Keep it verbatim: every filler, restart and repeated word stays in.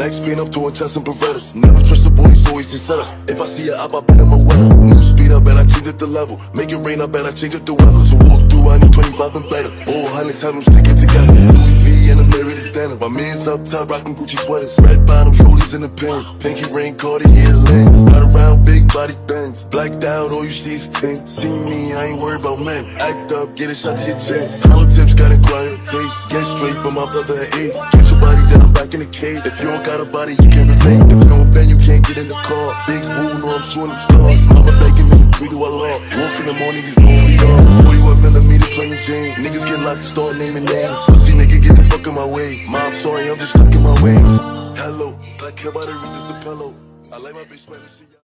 Max speed up to chest and Berettas. Never trust the boys, always in setup. If I see a up, I bet I'm a weather. New speed, I bet I change it the level. Make it rain, I bet I change it the weather. So walk through, I need twenty-five and better. All hundreds have them sticking together. Louis V and a mirrored denim. My man's up top, rocking Gucci sweaters. Red bottoms, rollies in the pins. Pinky ring, Cartier lens. Ride around, big body bends. Blacked out, all you see is tint. See me, I ain't worried about men. Act up, get a shot to your chin. Hollow tips got acquired taste. Get straight, but my brother at eight. Get your body down, I'm back in the cave. If you don't got a body, you can't relate. If you don't bend, you can't get in the car. Big wound, or I'm showing them stars. Mama begging me to treat to Allah. Walk in the morning, he's going we on. forty-one millimeter plain Jane. Niggas get locked, start naming names. Pussy nigga, get the fuck in my way. Mom, sorry, I'm just stuck in my ways. Hello, black hair by the Regis a pillow. I like my bitch Spanish.